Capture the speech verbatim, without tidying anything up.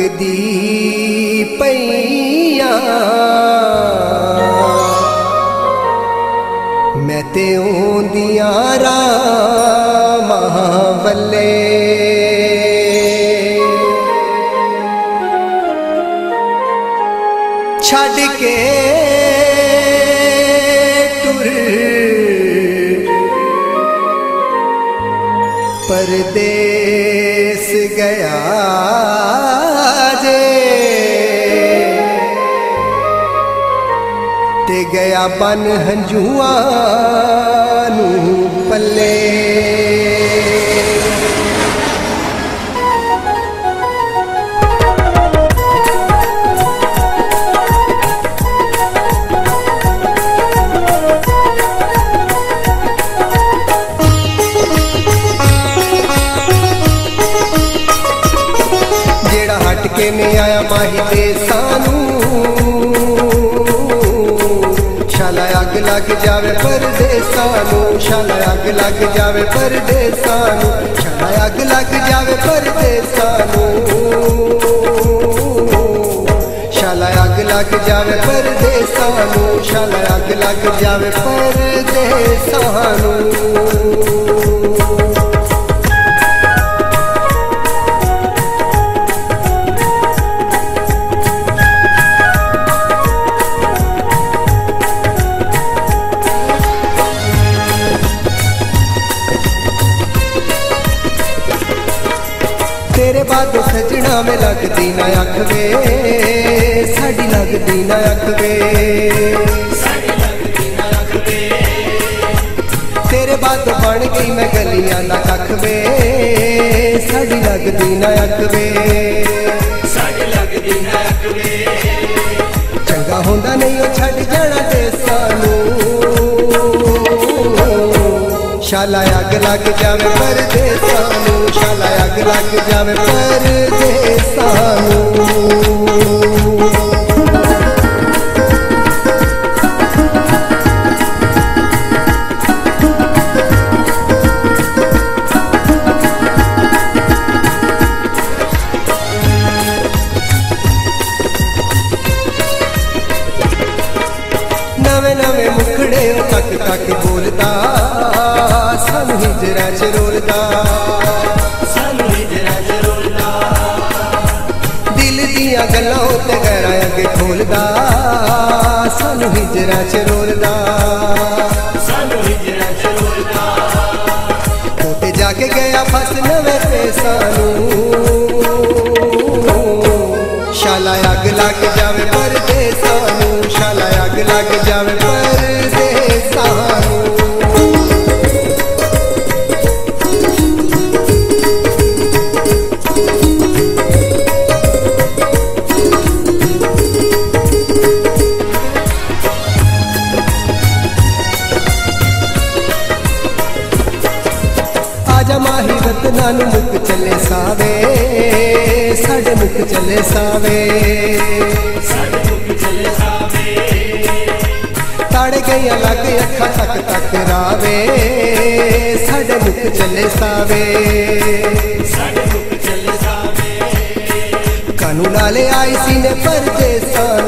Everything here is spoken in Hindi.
तकदी पईया मैं ते ओंदियां रामां वल्ले छड़ के टुर परदेस गया जे ते गया बन हंजुआ नू पल्ले के में आया माही दे सानू शाला अग लग जावे परदेसा नू शाला अग लग जावे परदेसा नू शाला अग लग जावे परदेसा नू शाला अग लग जावे परदेसा नू शाला अग लग जावे परदेसा नू तेरे बाद सजना में लगदी ना अख वे साड़ी लगदी ना अख वे तेरे बाद बन गई मैं गलियां ना कख वे साड़ी लगदी ना अख वे चंगा होंदा नहीं ओ छड़ जाना ते सानू शाला अग लग जावे परदेसा नू शाला अग लग जावे परदेसा नू नवे नवे मुखड़े तक तक बोलता सानू हिजरा च रोलदा सानू हिजरा च रोलदा दिल दियां गल्लां ते गैरां अगे खोलदा सानू हिजरा च रोलदा सानू हिजरा च रोलदा ओते जाके गया फस नवे ते सानू शाला अग लग जावे परदेसा नू शाला अग लग जावे परदेसा नू आजा माही रतना नू मुक चले सावे साडे मुक चले सावे ताड़े गई लग अखा तक तक रावे साडे मुक चले सावे कानू नाले आई सी ने परदेसा